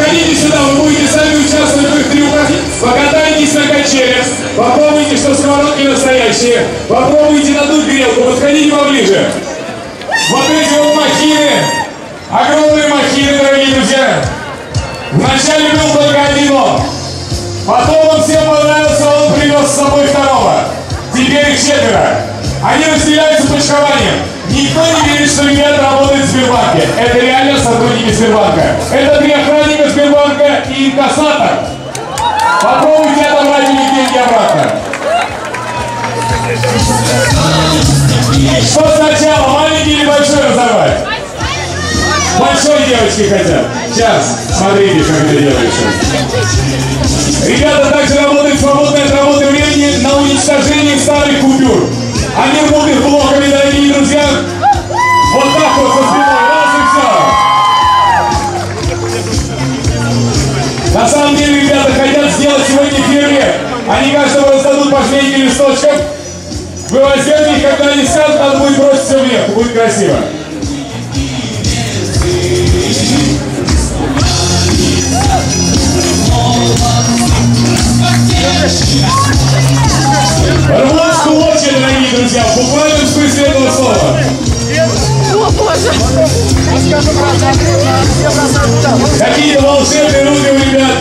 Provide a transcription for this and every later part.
Подходите сюда, вы будете сами участвовать в их трюках. Покатайтесь на качелях. Попробуйте, что сковородки настоящие. Попробуйте надуть грелку. Подходите поближе. Вот эти вот махины. Огромные махины, дорогие друзья. Вначале был только один он. Потом он всем понравился, он привез с собой второго. Теперь их 4. Они разделяются почкованием. Никто не верит, что ребята работают в Сбербанке. Это реально сотрудники Сбербанка. Это 3 охранника Сбербанка и инкассатор. Попробуйте отобрать у них деньги обратно. Что сначала, маленький или большой разорвать? Большой девочки хотят. Сейчас, смотрите, как это делается. Ребята также работают в свободное от работы времени на уничтожении старых купюр. Они работают блоками, дорогие друзья. Вот так вот со спиной. Раз и все. На самом деле, ребята хотят сделать сегодня фейерверк. Они каждому раздадут по жменьке листочков. Вы возьмете их, когда они скажут, надо будет бросить все вверх. Будет красиво. Рвут в клочья, дорогие друзья, в буквальном смысле этого слова. О, Боже! Какие-то волшебные руки у ребят.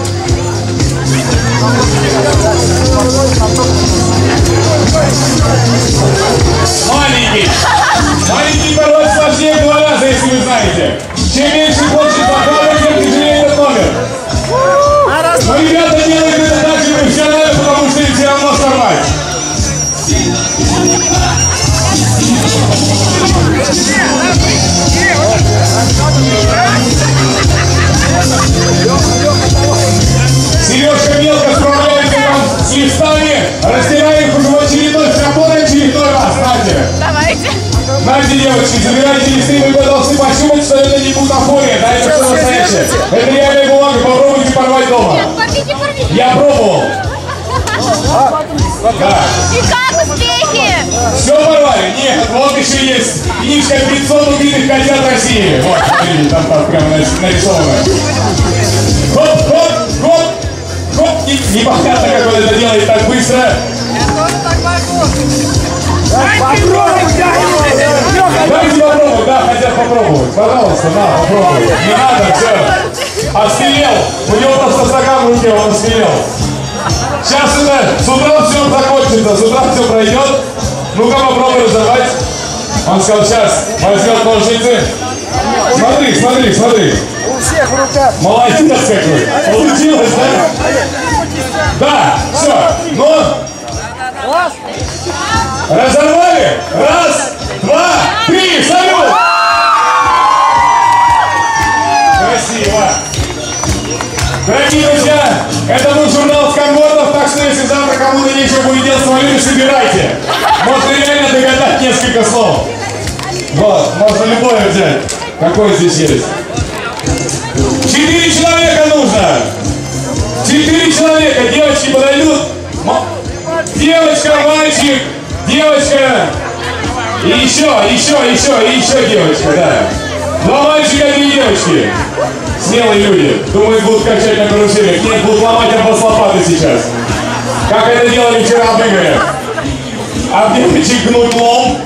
Маленький. Маленький порвать сложнее в 2 раза, если вы знаете. Чем меньше хочет покладывать, тем тяжелее этот номер. Но ребята делают это так же профессионально, потому что им все равно сорвать. Сережка мелко справляется там с листами, растираем их уже в очередной раз. Нате. Давайте. Нате, девочки, забирайте листы, вы должны пощупать, что это не бутафория, да, это что настоящее. Это реальная бумага, попробуйте порвать дома. Порвите. Я пробовал. Да. И как успехи? Все порвали? Нет, вот еще есть книжка 500 убитых котят России. Вот, смотрите, там прямо нарисовано. Хоп, хоп, хоп, хоп. Непонятно, как он это делает так быстро. Я тоже так могу. Дайте попробовать, да, хотят попробовать. Пожалуйста, на, попробуй. Не надо, все. Осмелел. У него просто стакан в руке, он осмелел. Сейчас это, с утра все закончится, с утра все пройдет. Ну-ка попробуй разорвать. Он сказал, сейчас возьмет ножницы. Смотри, смотри, смотри. У всех в руках. Молодец какой. Получилось, да? Да, все. Ну. Разорвали? 1, 2, 3, салют! Красиво. Дорогие друзья, это был журнал сканвордов, так что если завтра кому-то нечего будет делать, смотрите, собирайте. Можно реально догадать несколько слов. Вот, можно любое взять. Какой здесь есть? 4 человека нужно. 4 человека. Девочки подойдут. Девочка, мальчик, девочка. И еще девочка, да. 2 мальчика, 3 девочки. Смелые люди. Думают, будут качать на каруселях. Нет, будут ломать обоз лопаты сейчас. Как это делали вчера в Игоре. А девочек гнуть лом.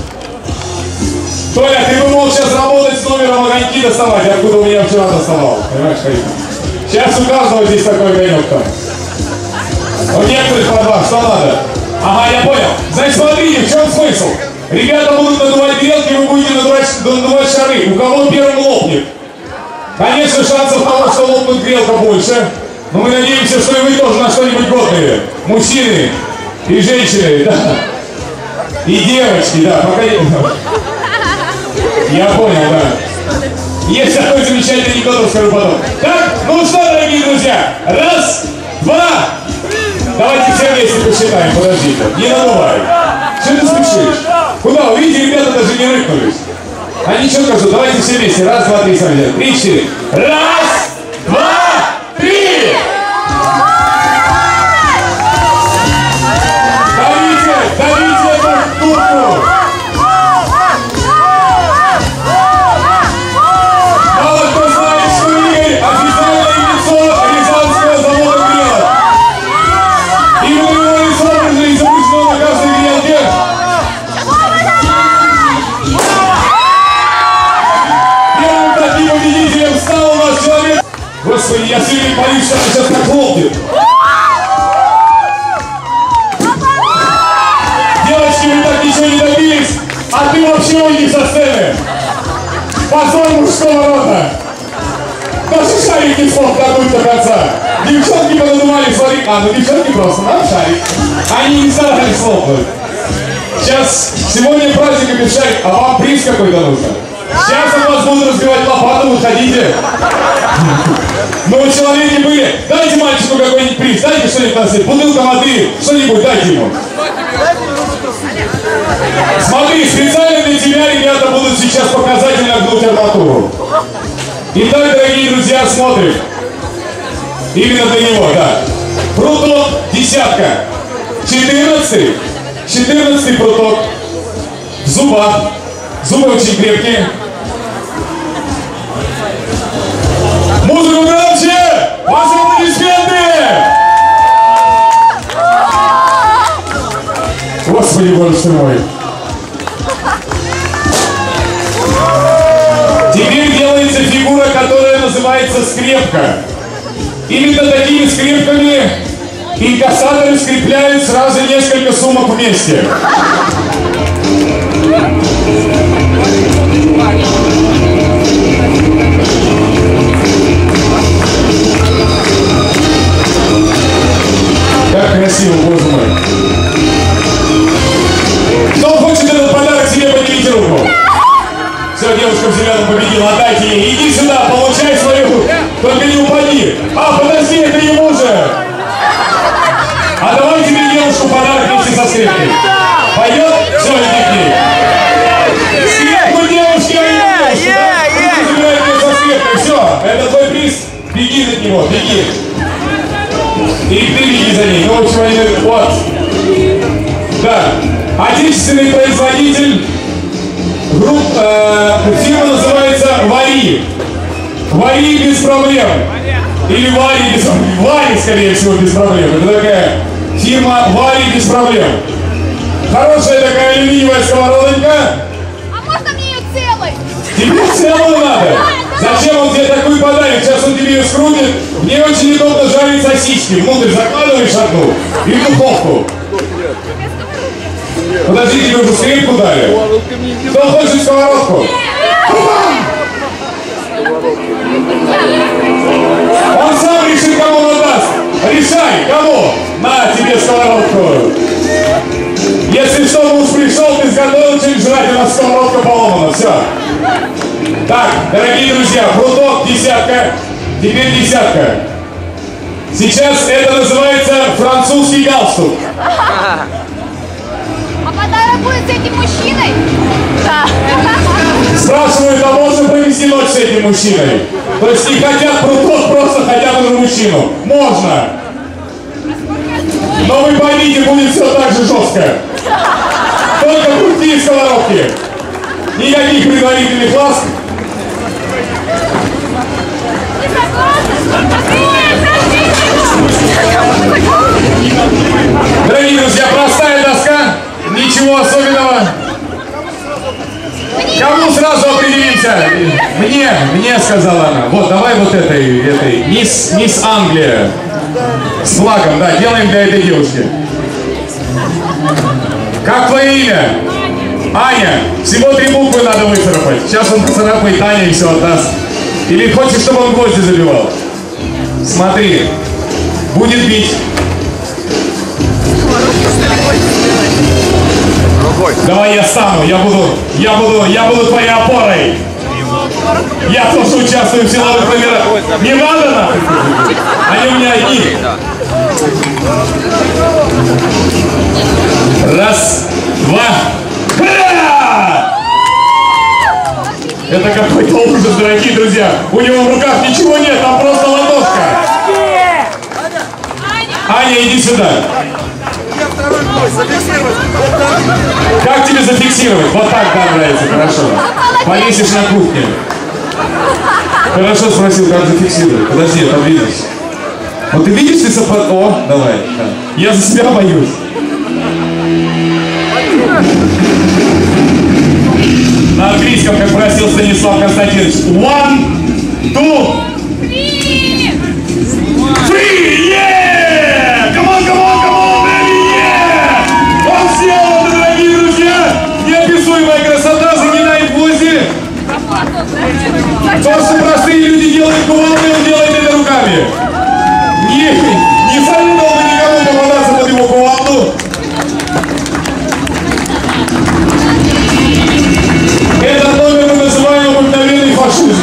Толя, ты бы мог сейчас работать с номером огоньки доставать, откуда у меня вчера доставал. Понимаешь, Харик? Сейчас у каждого здесь такой огонек там. У некоторых по 2, что надо? Ага, я понял. Значит, смотрите, в чем смысл? Ребята будут надувать грелки, вы будете надувать шары. У кого первым лопнет? Конечно, шансов того, что лопнут грелка больше. Но мы надеемся, что и вы тоже на что-нибудь годные. Мужчины и женщины, да. И девочки, да. Пока... Я понял, да. Есть такой замечательный анекдот, скажу потом. Так, ну что, дорогие друзья. 1, 2. Давайте все вместе посчитаем, подождите. Не надувай. Что ты спешишь? Куда? Увидите, ребята даже не рыкнулись. Они что скажут? Давайте все вместе. 1, 2, 3, сами. 3, 4. 1, 2, 3. Давите эту турку. Мало кто знает, что Игорь официально Господи, я все время боюсь, что она сейчас так хлопнет. Девочки, вы так ничего не добились, а ты вообще уйди со сцены. Позор мужского рода. Даже шарик не смог додуть до конца. Девчонки понадумали, смотри. Ну девчонки просто, да, шарик. Они не старались хлопнуть. Сейчас, сегодня праздник обещает, а вам приз какой-то нужен. Сейчас у вас будут разбивать лопату, выходите. Ну вы человеки были. Дайте мальчику какой-нибудь приз, дайте что-нибудь носить. Бутылка воды, что-нибудь дайте ему. Смотри, специально для тебя ребята будут сейчас показательно гнуть арматуру. Итак, дорогие друзья, смотрим. Именно для него, да. Пруток, десятка. 14-й пруток. В зубах. Зубы очень крепкие. Музыку громче! Ваши аплодисменты! Господи, боже ты мой. Теперь делается фигура, которая называется скрепка. Именно такими скрепками инкассаторы скрепляют сразу несколько сумок вместе. Как красиво, боже мой. Кто хочет этот подарок себе, поднимите руку. Все, девушка в зеленом победила, отдайте ей. Иди сюда, получай свою, только не упади. Подожди, это ему же. А давай тебе девушку подарок вместе со скрепкой. Пойдет? Все, иди к ней. Скрепку девушки, а не девушку, да? Забирай ее со скрепкой, все, это твой приз. Беги от него, беги. И ты беги за ней. Ну, в общем, они, вот. Да. Отечественный производитель. Фирма называется Вари. Вари без проблем. Или Вари без проблем. Вари, скорее всего, без проблем. Это такая фирма Вари без проблем. Хорошая такая алюминиевая сковородонька. А можно мне ее целой? Тебе целую надо? Зачем он тебе такую подарит? Сейчас он тебе ее скрутит. Мне очень удобно жарить сосиски. Внутрь закладываешь одну и в духовку. Подожди, тебе уже скрепку дали. Кто хочет сковородку? Он сам решит, кому он даст. Решай, кому? На тебе сковородку. Если что, муж пришел, ты сготовил что-нибудь жрать, у нас сковородка поломана. Все. Так, дорогие друзья, пруток, десятка. Теперь десятка. Сейчас это называется французский галстук. А подарок будет с этим мужчиной? Да. Спрашивают, а можно провести ночь с этим мужчиной? То есть не хотят пруток, просто хотят уже мужчину. Можно. Но вы поймите, будет все так же жестко. Только прутки и сковородки. Никаких предварительных ласк. Дорогие друзья, простая доска. Ничего особенного. Кому сразу определимся? Мне сказала она. Вот, давай вот этой мисс Англия. С флагом, да, делаем для этой девушки. Как твое имя? Аня. Всего 3 буквы надо выцарапать. Сейчас он поцарапает Аня и все отдаст. Или хочешь, чтобы он гвозди забивал? Смотри. Будет бить. Давай я стану, я буду твоей опорой. Я тоже участвую в силовых номерах. Не надо нахуй. Они у меня одни. Раз, два. Ха! Это какой-то ужас, дорогие друзья. У него в руках ничего нет, там просто ладошка. Аня, иди сюда. Как тебе зафиксировать? Вот так, да, нравится, хорошо. Повесишь на кухне. Хорошо спросил, как зафиксировать. Подожди, я там видишь. Вот ты видишь, ты сопот... О, давай. Да. Я за себя боюсь. На английском, как просил Станислав Константинович. 1, 2, 3. Free! Yeah! Come on, come on, come on, baby! Yeah! Он сделал это, дорогие друзья! Неописуемая красота загинает в воздухе. То, что простые люди делают кувалдой, он делает это руками. Не советовал бы никому попадаться под его кувалду. Этот номер мы называем обыкновенный фашизм.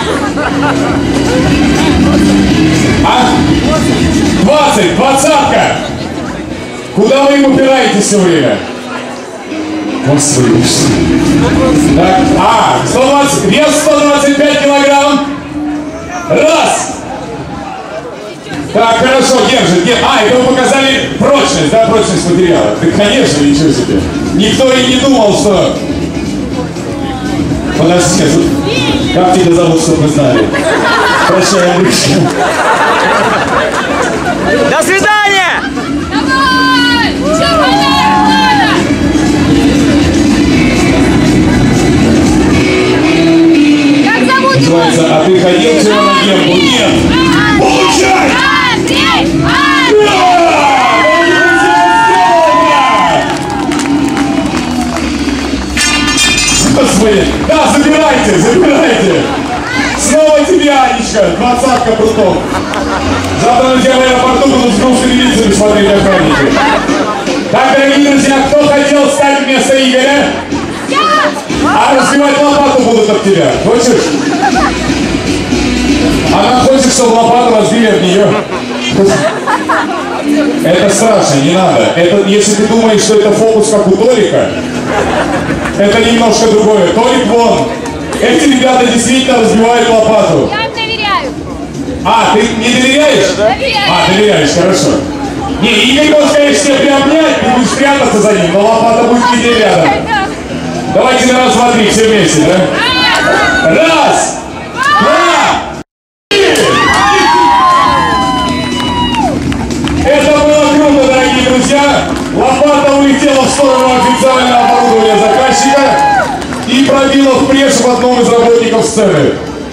20, двадцатка. Куда вы им упираетесь все время? Господи. Так, 120, вес 125 килограмм. Раз. Так, хорошо, держит. Это вы показали прочность, да, прочность материала. Да, конечно, ничего себе. Никто и не думал, что... Подожди, как тебя зовут, чтобы мы знали? Прощай, Андрюшка. До свидания! Давай! Все, понятно! Как зовут его? Называется, а ты ходил вчера на гембу? Нет! Получай! Андрей! Господи! Да, забирайте! Снова тебе, Анечка, двадцатка прутов. Завтра на тебя в аэропорту будут с грустными лицами смотреть охранники. Так, дорогие друзья, кто хотел стать вместо Игоря? А разбивать лопату будут от тебя. Хочешь? Она хочет, чтобы лопату разбили от нее. Это страшно, не надо. Если ты думаешь, что это фокус, как у Толика, это немножко другое. Толик вон. Эти ребята действительно разбивают лопату. Я им доверяю. Ты не доверяешь? Доверяю. Доверяешь, хорошо. Не, Игорь может, конечно, тебя приобнять, ты будешь прятаться за ним, но лопата будет где рядом. Давайте на раз, два, три, все вместе, да? Раз, два, три. Это было круто, дорогие друзья. Лопата улетела в сторону официального оборудования заказчика и пробила в брешь в одном из работников сцены.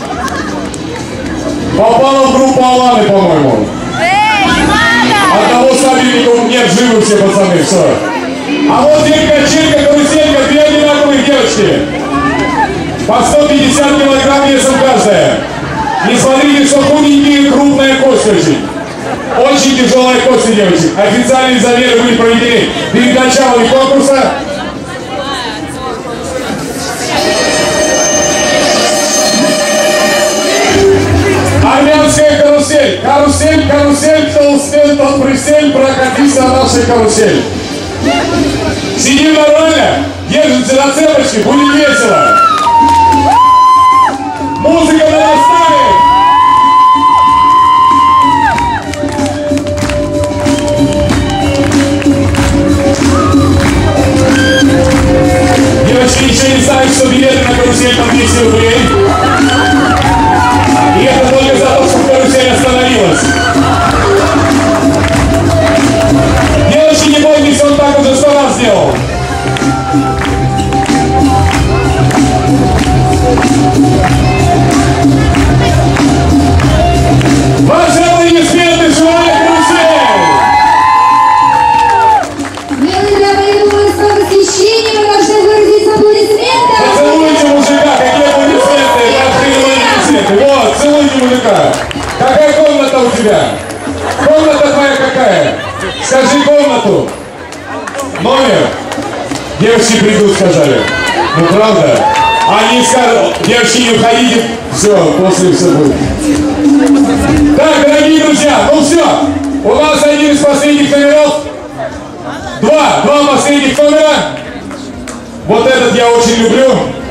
Попала в группу Аланы, по-моему. Одного сабельника нет, живы все пацаны, все. А вот здесь качелька, каруселька, две одинаковые девочки. По 150 килограмм весом каждая. Не смотрите, что худенькие, крупная кость очень. Очень тяжелая кость у девочек. Официальные замеры были проведены перед началом конкурса. Армянская карусель. Карусель, карусель, кто успел, тот присел, прокатись на нашей карусель. Сидим нормально, держимся на цепочке, будет весело. Музыка нарастает. Девочки еще не знают, что билеты на карусель там 200 рублей. И это только за то, что карусель остановилась. Девочки, не бойтесь, он так уже 100 раз сделал. Ваши аплодисменты, живая карусель! Милые дамы, с восхищением вы должны выразить аплодисменты. Поцелуйте мужика, какие аплодисменты, аплодисменты. Вот, целуйте мужика. Какая комната у тебя? Комната твоя какая? Скажи комнату. Номер. Девочки придут, сказали. Ну правда? Они скажут, девочки, не уходите. Все, после все будет. Так, дорогие друзья, ну все. У нас один из последних номеров. Два последних номера. Вот этот я очень люблю.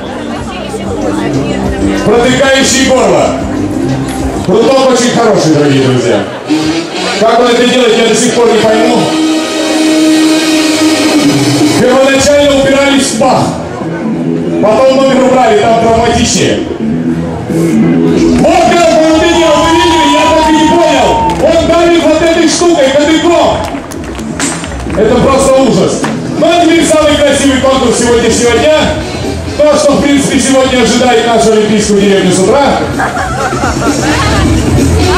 Протыкающий горло. Пруток очень хороший, дорогие друзья. Как он это делает, я до сих пор не пойму. Первоначально упирались в пах. Потом номер убрали, там травматичнее. Вот как он это делал, вы видели? Я так и не понял. Он давит вот этой штукой, кадыком. Это просто ужас. Но это не самый красивый конкурс сегодняшнего дня. То, что в принципе сегодня ожидает нашу олимпийскую деревню с утра.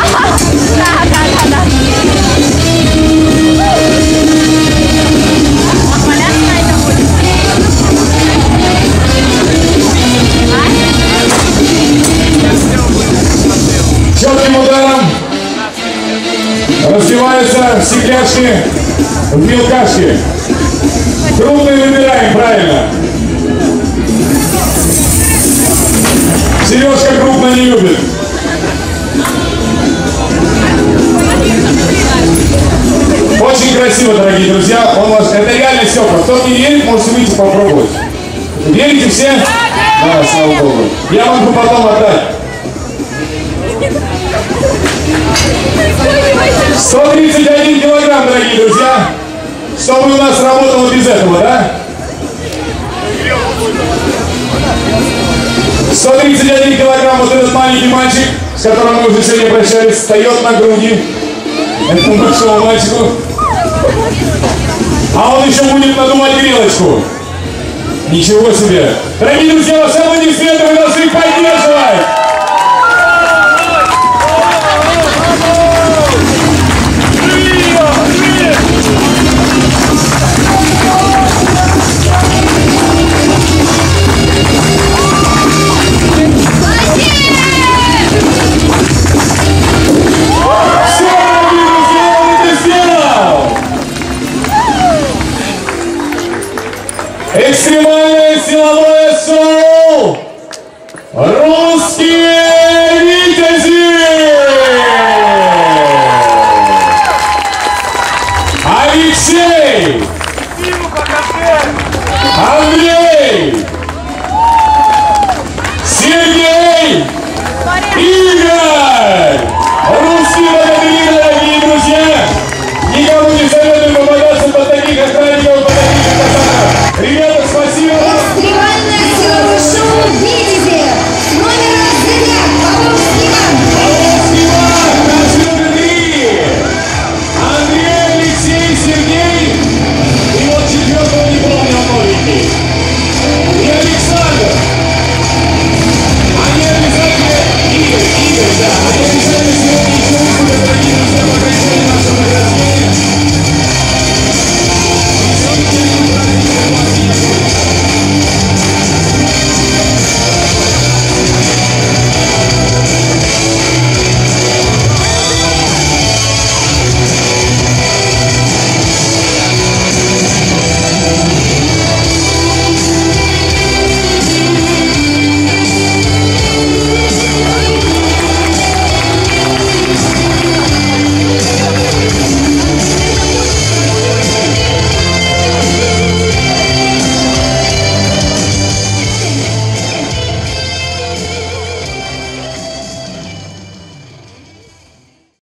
Коротким ударом разбиваются стекляшки в мелкашки. Крупные выбираем, правильно. Сережка крупно не любит. Очень красиво, дорогие друзья. Это реально стекла. Кто не верит, можете выйти попробовать. Верите все? Да, слава Богу. Я могу потом отдать. 131 килограмм, дорогие друзья. Чтобы у нас работало без этого, да? 131 килограмм вот этот маленький мальчик, с которым мы уже сегодня прощались, встает на груди этому большому мальчику. А он еще будет надувать грелочку. Ничего себе. Дорогие друзья, ваши аплодисменты вы должны поддерживать.